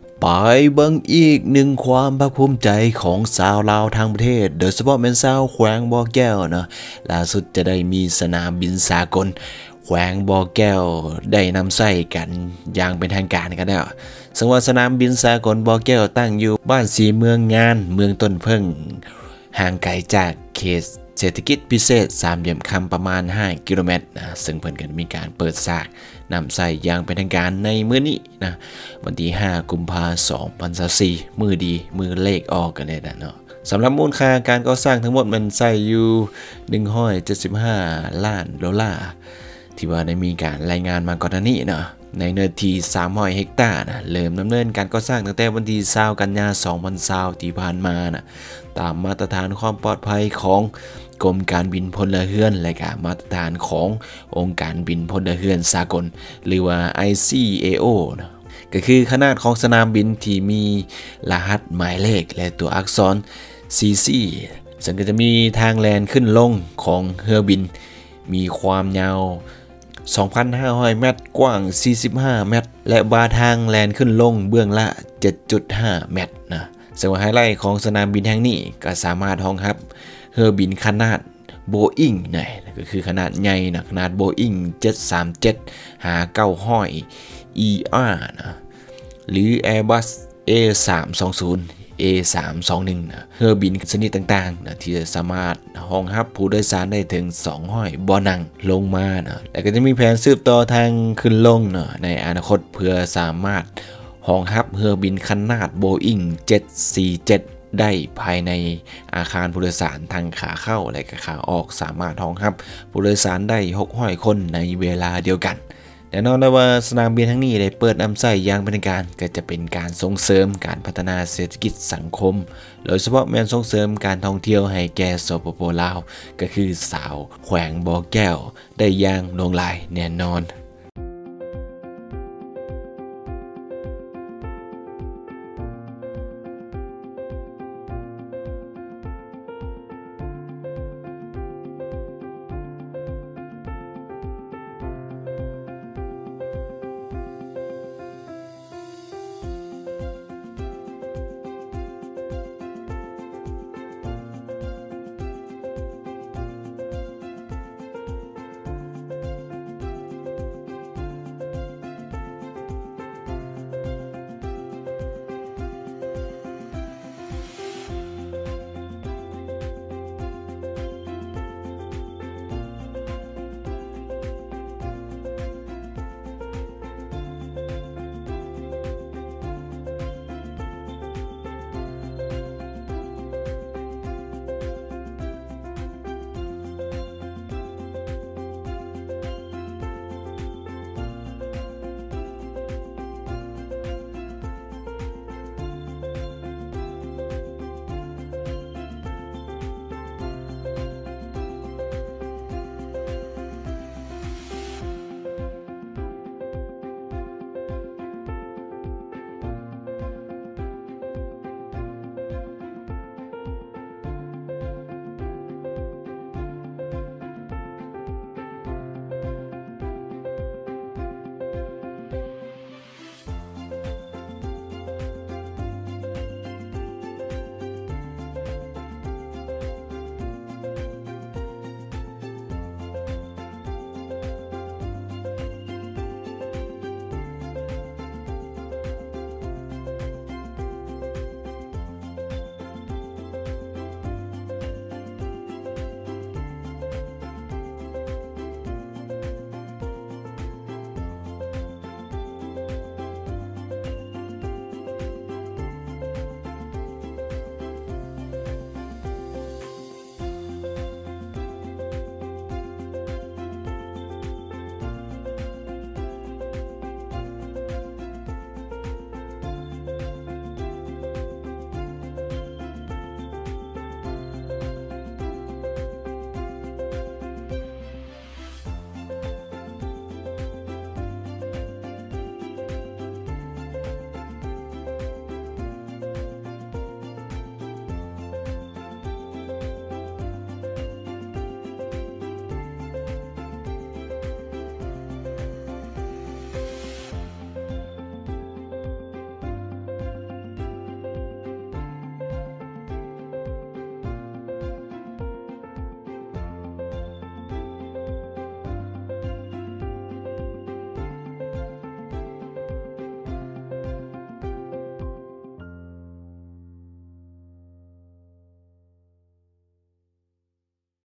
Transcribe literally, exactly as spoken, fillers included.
ไปเบิ่งอีกหนึ่งความภาคภูมิใจของสาวลาวทางประเทศโดยเฉพาะแม่นสาวแขวงบ่อแก้วเนาะล่าสุดจะได้มีสนามบินสากลแขวงบ่อแก้วได้นำใช้กันอย่างเป็นทางการกันแล้วซึ่งว่าสนามบินสากลบ่อแก้วตั้งอยู่บ้านสีเมืองงานเมืองต้นเพิ่งห่างไกลจากเขตเศรษฐกิจพิเศษสามเหลี่ยมคำประมาณห้ากิโลเมตรนะซึ่งเพิ่นก็มีการเปิดฉากนำใส่อย่างเป็นทางการในมื้อนี้นะวันที่ห้ากุมภาพันธ์สองพันยี่สิบสี่มื้อดีมื้อเลขออกกันเลยนะเนาะสำหรับมูลค่าการก่อสร้างทั้งหมดมันใส่อยู่หนึ่งร้อยเจ็ดสิบห้าล้านดอลลาร์ที่ว่าได้มีการรายงานมาก่อนหน้านี้เนาะในเนื้อที่สามร้อยเฮกตาร์นะเริ่มดำเนินการก่อสร้างตั้งแต่วันที่ยี่สิบกันยายนสองพันยี่สิบที่ผ่านมานะตามมาตรฐานความปลอดภัยของกรมการบินพลเรือนและก็มาตรฐานขององค์การบินพลเรือนสากลหรือว่า ไอ ซี เอ โอ นะก็คือขนาดของสนามบินที่มีรหัสหมายเลขและตัวอักษร ซี ซี ซึ่งก็จะมีทางแลนขึ้นลงของเรือบินมีความยาวสองพันห้าร้อย เมตรกว้างสี่สิบห้าเมตรและบาทางแลนขึ้นลงเบื้องละ เจ็ดจุดห้า เมตรนะซึ่งว่าไฮไลท์ของสนามบินแห่งนี้ก็สามารถรองรับเรือบินขนาดโบอิงนะก็คือขนาดใหญ่นะขนาดโบอิงเจ็ดสามเจ็ด หาเก้าร้อย อี อาร์ นะหรือ Airbus เอ สามสองศูนย์ เอ สามสองหนึ่ง นะเรือบินชนิดต่างๆนะที่จะสามารถรองรับผู้โดยสารได้ถึงสองร้อยบ่อนั่งลงมานะและก็จะมีแผนสืบต่อทางขึ้นลงนะในอนาคตเพื่อสามารถรองรับเรือบินขนาด Boeing เจ็ดสี่เจ็ดได้ภายในอาคารผู้โดยสารทางขาเข้าและขาออกสามารถรองรับผู้โดยสารได้หกร้อยคนในเวลาเดียวกันแน่นอนนะว่าสนามบินทั้งนี้ได้เปิดนำใช้อย่างเป็นทางการก็จะเป็นการส่งเสริมการพัฒนาเศรษฐกิจสังคมโดยเฉพาะแม้นส่งเสริมการท่องเที่ยวให้แก่สปป.ลาวก็คือสาวแขวงบ่อแก้วได้อย่างโด่งดังแน่นอน